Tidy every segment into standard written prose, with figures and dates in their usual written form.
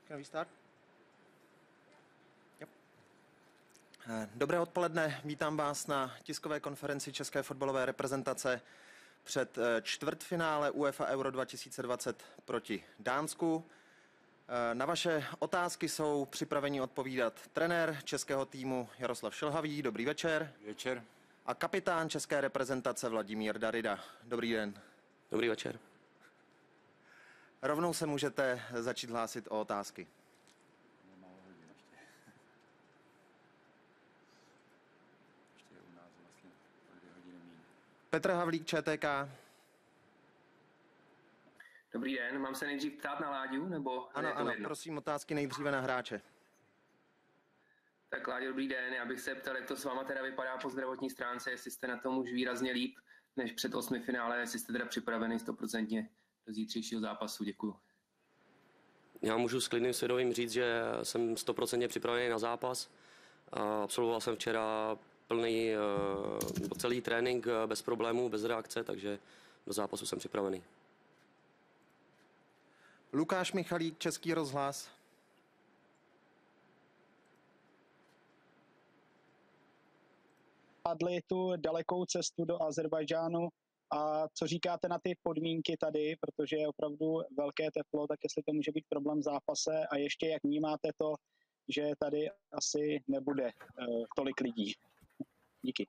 Can we start? Yep. Dobré odpoledne, vítám vás na tiskové konferenci české fotbalové reprezentace před čtvrtfinále UEFA Euro 2020 proti Dánsku. Na vaše otázky jsou připraveni odpovídat trenér českého týmu Jaroslav Silhavy. Dobrý večer. Večer. A kapitán české reprezentace Vladimír Darida. Dobrý den. Dobrý večer. Rovnou se můžete začít hlásit o otázky. Petr Havlík, ČTK. Dobrý den, mám se nejdřív ptát na Láďu, nebo Ano, prosím otázky nejdříve na hráče. Tak Láďo, dobrý den, já bych se ptal, jak to s váma teda vypadá po zdravotní stránce, jestli jste na tom už výrazně líp než před 8 finále, jestli jste teda připravený 100% do zítřejšího zápasu, děkuju. Já můžu s klidným svědomím říct, že jsem 100% připravený na zápas. Absolvoval jsem včera plný celý trénink bez problémů, bez reakce, takže do zápasu jsem připravený. Lukáš Michalík, Český rozhlas. Padli tu dalekou cestu do Azerbajdžánu a co říkáte na ty podmínky tady, protože je opravdu velké teplo, tak jestli to může být problém v zápase a ještě jak vnímáte to, že tady asi nebude tolik lidí. Díky.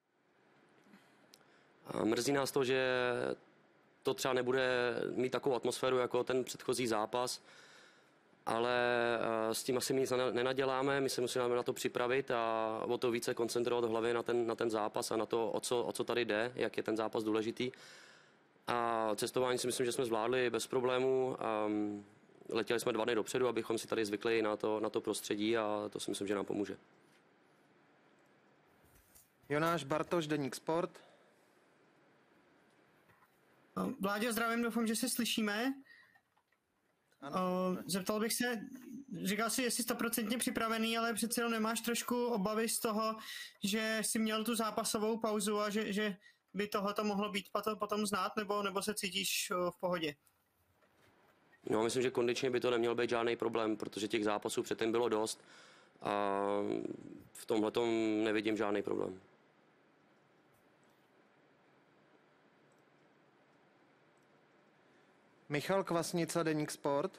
A mrzí nás to, že to třeba nebude mít takovou atmosféru jako ten předchozí zápas, ale s tím asi nic nenaděláme, my se musíme na to připravit a o to více koncentrovat v hlavě na ten zápas a na to, o co tady jde, jak je ten zápas důležitý. A cestování si myslím, že jsme zvládli bez problémů. Letěli jsme 2 dny dopředu, abychom si tady zvykli na to prostředí a to si myslím, že nám pomůže. Jonáš Bartoš, Deník Sport. Vláďo, zdravím, doufám, že se slyšíme. Zeptal bych se, říkal jsi, jestli 100% připravený, ale přece jenom nemáš trošku obavy z toho, že jsi měl tu zápasovou pauzu a že by tohoto mohlo být potom znát, nebo se cítíš v pohodě? No, myslím, že kondičně by to neměl být žádný problém, protože těch zápasů předtím bylo dost a v tomhletom nevidím žádný problém. Michal Kvasnica, Deník Sport.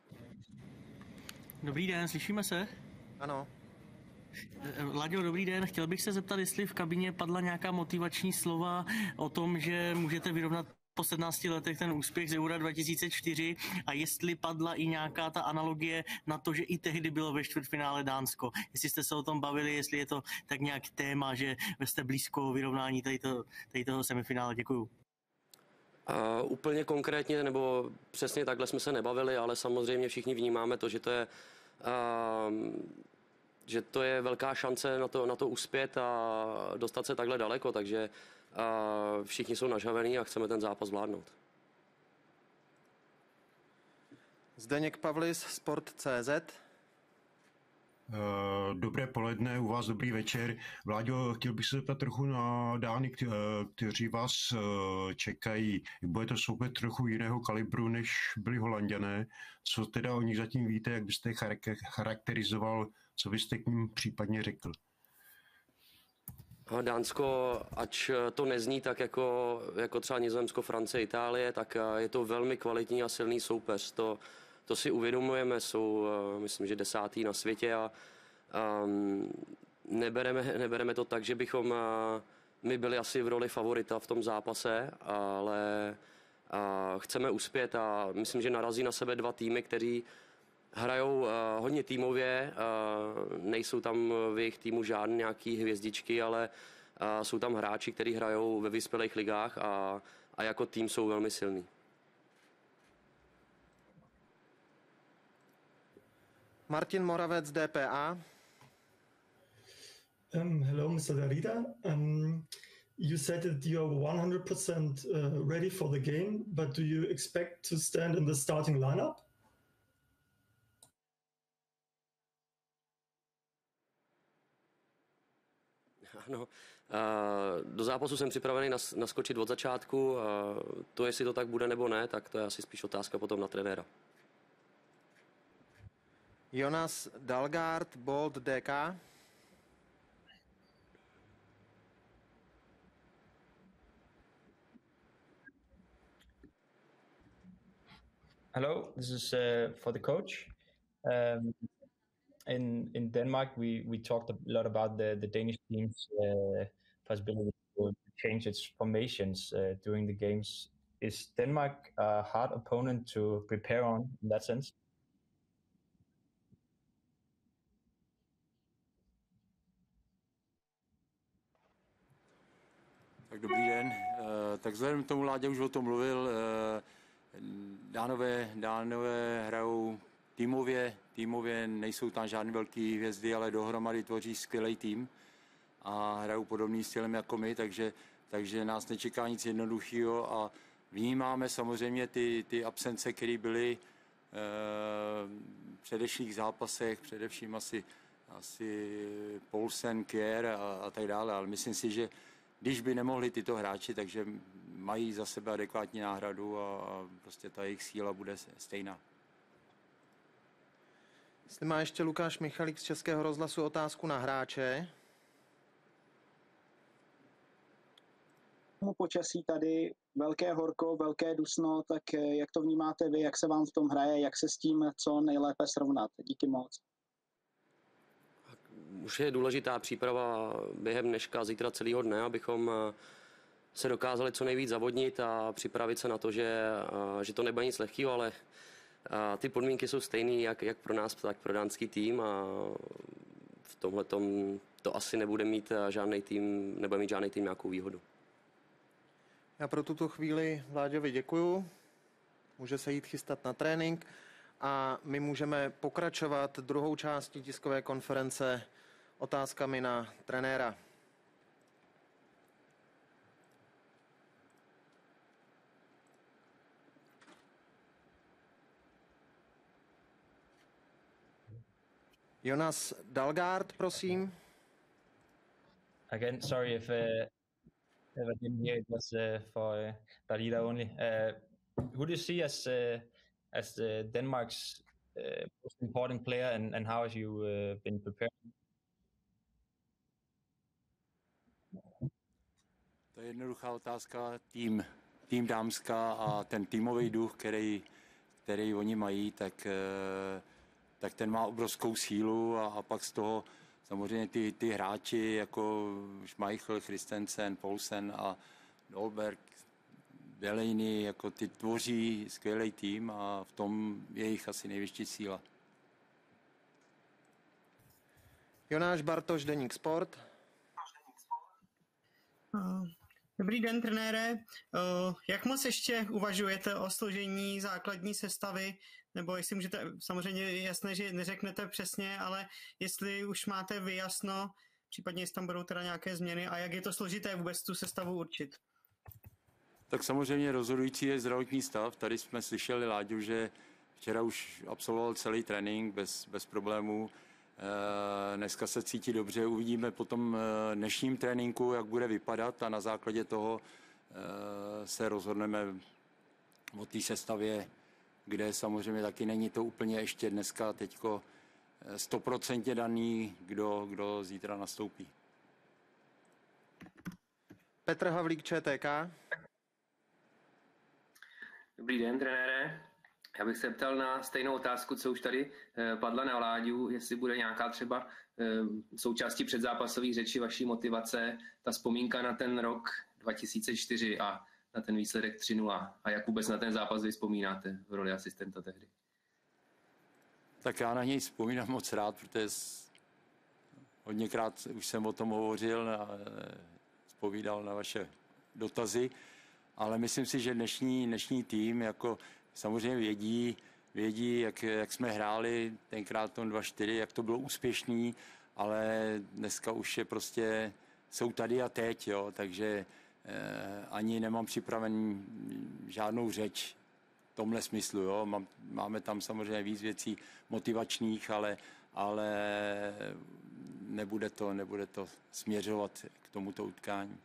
Dobrý den, slyšíme se? Ano. Láďo, dobrý den. Chtěl bych se zeptat, jestli v kabině padla nějaká motivační slova o tom, že můžete vyrovnat po 17 letech ten úspěch z Eura 2004 a jestli padla i nějaká ta analogie na to, že i tehdy bylo ve čtvrtfinále Dánsko. Jestli jste se o tom bavili, jestli je to tak nějak téma, že jste blízko vyrovnání tady toho semifinále. Děkuju. Úplně konkrétně nebo přesně takhle jsme se nebavili, ale samozřejmě všichni vnímáme to, že to je velká šance na to uspět a dostat se takhle daleko, takže všichni jsou nažhavení a chceme ten zápas zvládnout. Zdeněk Pavlis, Sport.cz. Dobré poledne, u vás dobrý večer. Vláďo, chtěl bych se zeptat trochu na Dány, kteří vás čekají. Bude to soupeř trochu jiného kalibru, než byli Holanďané. Co teda o nich zatím víte, jak byste charakterizoval, co byste k ním případně řekl? Dánsko, ač to nezní tak jako třeba Nizozemsko, Francie, Itálie, tak je to velmi kvalitní a silný soupeř. To si uvědomujeme, jsou, myslím, že 10. na světě a nebereme to tak, že bychom my byli asi v roli favorita v tom zápase, ale chceme uspět a myslím, že narazí na sebe 2 týmy, kteří hrajou hodně týmově, nejsou tam v jejich týmu žádné nějaký hvězdičky, ale jsou tam hráči, kteří hrajou ve vyspělých ligách a jako tým jsou velmi silní. Martin Moravec, DPA. Hello, Mr. Darida. You said that you are 100% ready for the game, but do you expect to stand in the starting lineup? Ano, do zápasu jsem připravený naskočit od začátku. To, jestli to tak bude nebo ne, tak to je asi spíš otázka potom na trenéra. Jonas Dalgaard, Bold DK. Hello, this is for the coach. In Denmark, we talked a lot about the Danish team's possibility to change its formations during the games. Is Denmark a hard opponent to prepare on in that sense? Tak dobrý den. Tak vzhledem k tomu, Láďa už o tom mluvil, Dánové hrajou týmově, nejsou tam žádné velké hvězdy, ale dohromady tvoří skvělý tým a hrajou podobným stylem jako my, takže nás nečeká nic jednoduchého a vnímáme samozřejmě ty absence, které byly v předešlých zápasech, především asi Poulsen, Kjær a tak dále, ale myslím si, že když by nemohli tyto hráči, takže mají za sebe adekvátní náhradu a prostě ta jejich síla bude stejná. Jestli má ještě Lukáš Michalík z Českého rozhlasu otázku na hráče. Počasí tady, velké horko, velké dusno, tak jak to vnímáte vy, jak se vám v tom hraje, jak se s tím co nejlépe srovnat? Díky moc. Už je důležitá příprava během dneška, zítra celého dne, abychom se dokázali co nejvíc zavodnit a připravit se na to, že to nebude nic lehkého, ale ty podmínky jsou stejné jak pro nás, tak pro dánský tým a v tomhletom to asi nebude mít žádný tým nějakou výhodu. Já pro tuto chvíli Vláďovi děkuju. Může se jít chystat na trénink a my můžeme pokračovat druhou částí tiskové konference otázkami na trenéra. Jonas Dalgaard, prosím. Again, sorry if I didn't hear, it was for Darida only. Who do you see as Denmark's most important player, and how have you been prepared? To je jednoduchá otázka. Tým dámská a ten týmový duch, který oni mají, tak ten má obrovskou sílu a pak z toho samozřejmě ty hráči jako Schmeichel, Christensen, Poulsen a Dolberg, Delaney, jako ty tvoří skvělý tým a v tom je jich asi největší síla. Jonáš Bartoš, Deník Sport. Dobrý den, trenére. Jak moc ještě uvažujete o složení základní sestavy, nebo jestli můžete, samozřejmě je jasné, že neřeknete přesně, ale jestli už máte vyjasno, případně jestli tam budou teda nějaké změny a jak je to složité vůbec tu sestavu určit? Tak samozřejmě rozhodující je zdravotní stav. Tady jsme slyšeli Láďu, že včera už absolvoval celý trénink bez problémů. Dneska se cítí dobře, uvidíme po tom dnešním tréninku, jak bude vypadat a na základě toho se rozhodneme o té sestavě, kde samozřejmě taky není to úplně ještě dneska teďko 100% daný, kdo zítra nastoupí. Petr Havlík, ČTK. Dobrý den, trenére. Já bych se ptal na stejnou otázku, co už tady padla na Láďu, jestli bude nějaká třeba součástí předzápasové řeči vaší motivace, ta vzpomínka na ten rok 2004 a na ten výsledek 3-0 a jak vůbec na ten zápas vy vzpomínáte v roli asistenta tehdy? Tak já na něj vzpomínám moc rád, protože hodněkrát už jsem o tom hovořil a zpovídal na vaše dotazy, ale myslím si, že dnešní tým jako samozřejmě vědí, jak jsme hráli tenkrát tom 2-4, jak to bylo úspěšný, ale dneska už je prostě, jsou tady a teď, jo, takže ani nemám připraven žádnou řeč v tomhle smyslu, jo. Máme tam samozřejmě víc věcí motivačních, ale nebude to směřovat k tomuto utkání.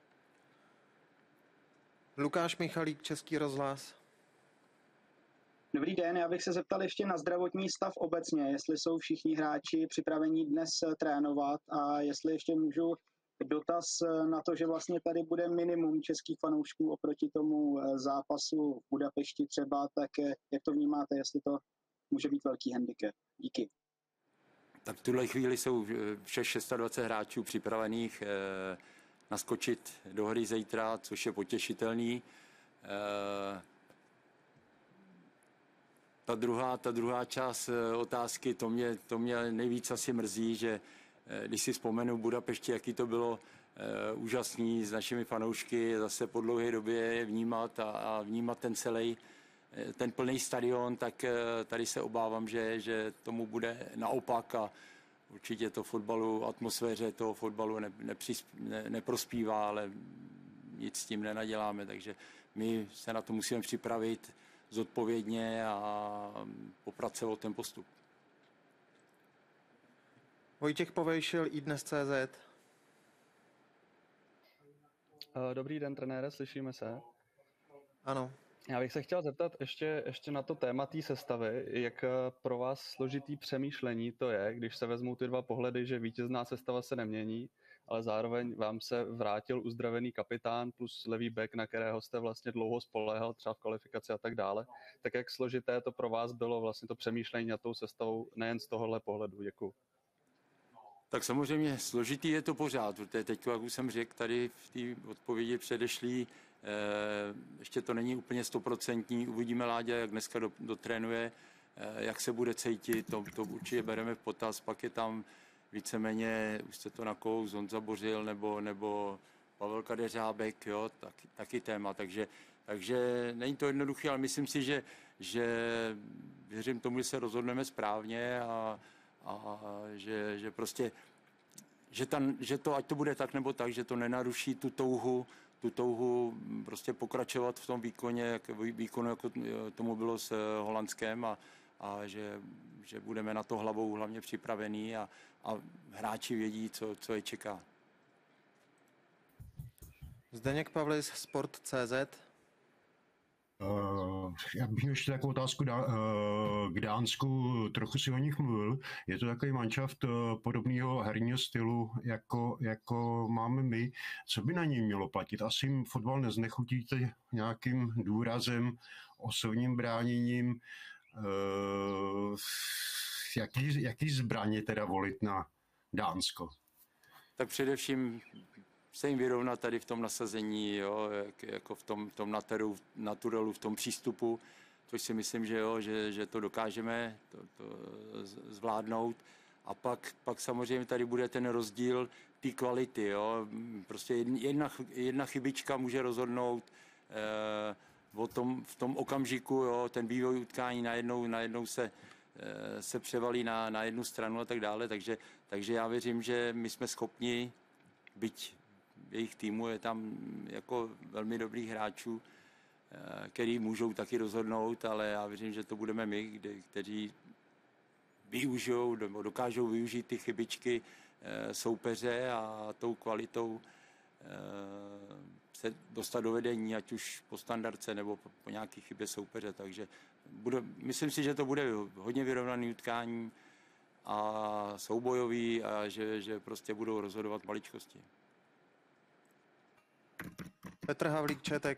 Lukáš Michalík, Český rozhlas. Dobrý den, já bych se zeptal ještě na zdravotní stav obecně, jestli jsou všichni hráči připraveni dnes trénovat a jestli ještě můžu dotaz na to, že vlastně tady bude minimum českých fanoušků oproti tomu zápasu v Budapešti třeba, tak jak to vnímáte, jestli to může být velký handicap? Díky. Tak v tuhle chvíli jsou všech 26 hráčů připravených naskočit do hry zítra, což je potěšitelný. Ta druhá část otázky, to mě nejvíc asi mrzí, že když si vzpomenu v Budapešti, jaký to bylo úžasný s našimi fanoušky, zase po dlouhé době je vnímat a vnímat ten plný stadion, tak tady se obávám, že tomu bude naopak a určitě to fotbalu, atmosféře toho fotbalu neprospívá, ale nic s tím nenaděláme, takže my se na to musíme připravit zodpovědně a popracovat o ten postup. Vojtěch Povejšil, iDnes.cz. Dobrý den, trenére, slyšíme se? Ano. Já bych se chtěl zeptat ještě na to téma té sestavy, jak pro vás složitý přemýšlení to je, když se vezmou ty dva pohledy, že vítězná sestava se nemění, ale zároveň vám se vrátil uzdravený kapitán plus levý back, na kterého jste vlastně dlouho spoléhal, třeba v kvalifikaci a tak dále. Tak jak složité to pro vás bylo vlastně to přemýšlení nad tou sestavou nejen z tohohle pohledu? Děkuju. Tak samozřejmě složitý je to pořád, protože teď, jak už jsem řekl, tady v té odpovědi předešlý, ještě to není úplně 100%. Uvidíme, Láďa, jak dneska dotrénuje, jak se bude cítit, to určitě bereme v potaz. Pak je tam víceméně, už se to nakous, Honza Bořil nebo Pavel Kadeřábek, jo, taky téma. Takže není to jednoduché, ale myslím si, že věřím tomu, že se rozhodneme správně a že prostě, že to, ať to bude tak nebo tak, že to nenaruší tu touhu prostě pokračovat v tom výkonu, jako tomu bylo s Holandskem a že budeme na to hlavou hlavně připravení a hráči vědí, co je čeká. Zdeněk Pavlis, Sport.cz. Já bych ještě takovou otázku k Dánsku, trochu si o nich mluvil. Je to takový manšaft podobného herního stylu, jako máme my. Co by na něj mělo platit? Asi jim fotbal neznechutíte nějakým důrazem, osobním bráněním. Jaký zbraně teda volit na Dánsko? Tak především se jim vyrovnat tady v tom nasazení, jo, jako v tom naturelu, v tom přístupu, což si myslím, že to dokážeme to zvládnout. A pak samozřejmě tady bude ten rozdíl té kvality. Jo. Prostě jedna chybička může rozhodnout v tom okamžiku, jo, ten vývoj utkání najednou se převalí na jednu stranu a tak dále. Takže já věřím, že my jsme schopni, byť jejich týmu je tam jako velmi dobrých hráčů, který můžou taky rozhodnout, ale já věřím, že to budeme my, kteří využijou nebo dokážou využít ty chybičky soupeře a tou kvalitou se dostat do vedení, ať už po standardce nebo po nějaké chybě soupeře. Takže myslím si, že to bude hodně vyrovnaný utkání a soubojový a že prostě budou rozhodovat maličkosti. Petr Havlík, ČTK.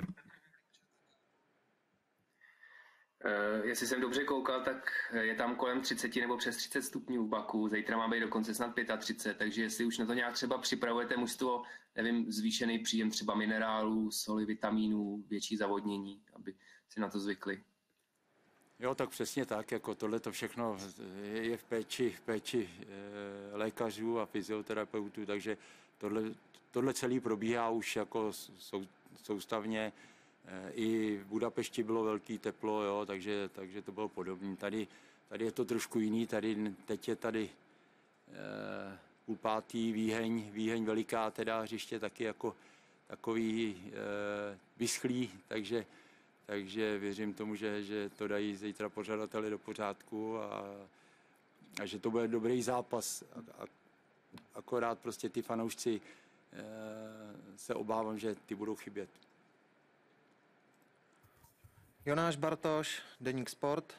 Jestli jsem dobře koukal, tak je tam kolem 30 nebo přes 30 stupňů v Baku. Zítra má být dokonce snad 35, takže jestli už na to nějak třeba připravujete mužstvo, nevím, zvýšený příjem třeba minerálů, soli, vitamínů, větší zavodnění, aby si na to zvykli. Jo, tak přesně tak, jako tohle to všechno je v péči lékařů a fyzioterapeutů, takže tohle celé probíhá už jako soustavně. I v Budapešti bylo velký teplo, jo, takže to bylo podobné. Tady je to trošku jiný, teď je tady 4:30 Výheň veliká, teda hřiště taky jako takový vyschlý, takže věřím tomu, že to dají zítra pořadateli do pořádku a že to bude dobrý zápas. Akorát prostě ty fanoušci se obávám, že ty budou chybět. Jonáš Bartoš, Deník Sport.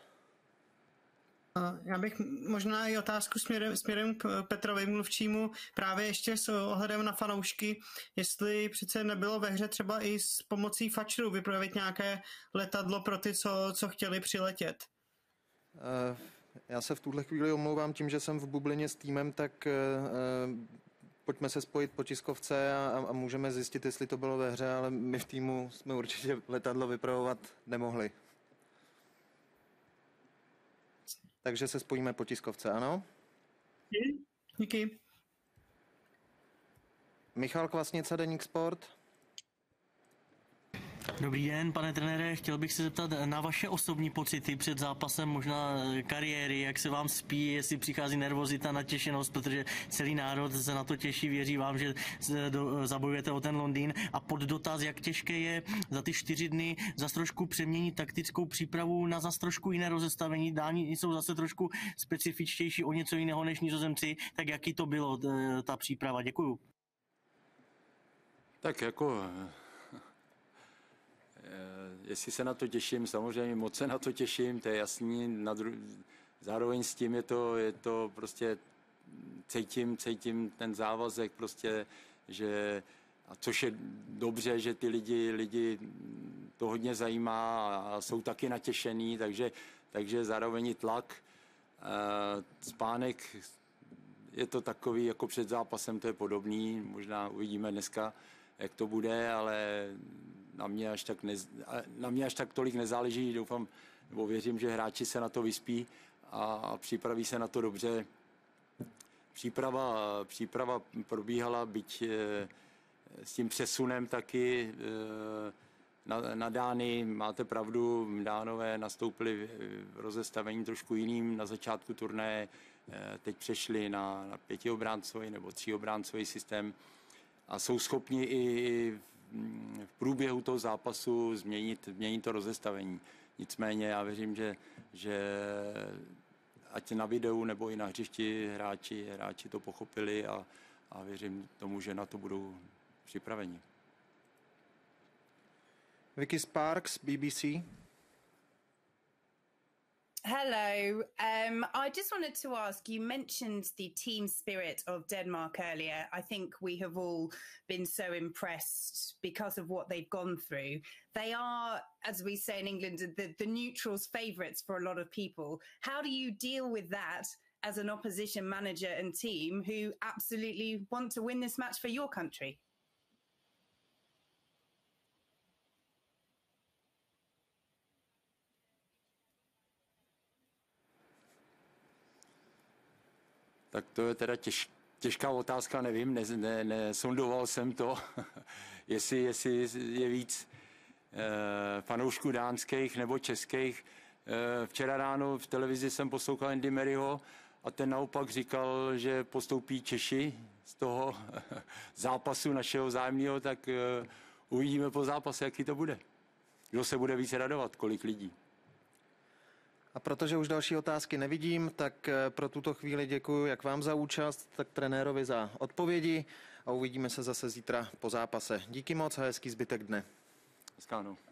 Já bych možná i otázku směrem k Petrovi mluvčímu, právě ještě s ohledem na fanoušky, jestli přece nebylo ve hře třeba i s pomocí fačrů vypravit nějaké letadlo pro ty, co chtěli přiletět. Já se v tuhle chvíli omlouvám tím, že jsem v bublině s týmem, tak pojďme se spojit po tiskovce a můžeme zjistit, jestli to bylo ve hře, ale my v týmu jsme určitě letadlo vypravovat nemohli. Takže se spojíme po tiskovce, ano? Díky. Michal Kvasnica, Deník Sport. Dobrý den, pane trenére, chtěl bych se zeptat na vaše osobní pocity před zápasem, možná kariéry, jak se vám spí, jestli přichází nervozita, natěšenost, protože celý národ se na to těší, věří vám, že zabojujete o ten Londýn. A pod dotaz, jak těžké je za ty 4 dny zas trošku přeměnit taktickou přípravu na zas trošku jiné rozestavení. Dáni jsou zase trošku specifičtější, o něco jiného než Nizozemci, tak jaký to bylo ta příprava? Děkuju. Tak jako... Jestli se na to těším, samozřejmě moc se na to těším, to je jasný. Zároveň s tím je to prostě cítím ten závazek prostě, že a což je dobře, že ty lidi to hodně zajímá a jsou taky natěšený, takže zároveň i tlak. Spánek je to takový, jako před zápasem to je podobný, možná uvidíme dneska, jak to bude, ale na mě až tak tolik nezáleží, doufám, nebo věřím, že hráči se na to vyspí a připraví se na to dobře. Příprava probíhala, byť s tím přesunem taky na Dány. Máte pravdu, Dánové nastoupili v rozestavení trošku jiným na začátku turnaje, teď přešli na 5obráncový nebo 3obráncový systém a jsou schopni i v průběhu toho zápasu změnit to rozestavení. Nicméně já věřím, že ať na videu nebo i na hřišti hráči to pochopili a věřím tomu, že na to budou připraveni. Vicky Sparks, BBC. Hello. I just wanted to ask, you mentioned the team spirit of Denmark earlier. I think we have all been so impressed because of what they've gone through. They are, as we say in England, the neutrals' favourites for a lot of people. How do you deal with that as an opposition manager and team who absolutely want to win this match for your country? Tak to je teda těžká otázka, nevím, nesondoval jsem to, jestli je víc fanoušků dánských nebo českých. Včera ráno v televizi jsem poslouchal Andy Maryho a ten naopak říkal, že postoupí Češi z toho zápasu našeho vzájemného, tak uvidíme po zápase, jaký to bude. Kdo se bude víc radovat, kolik lidí. A protože už další otázky nevidím, tak pro tuto chvíli děkuji jak vám za účast, tak trenérovi za odpovědi a uvidíme se zase zítra po zápase. Díky moc a hezký zbytek dne. Hezká noc.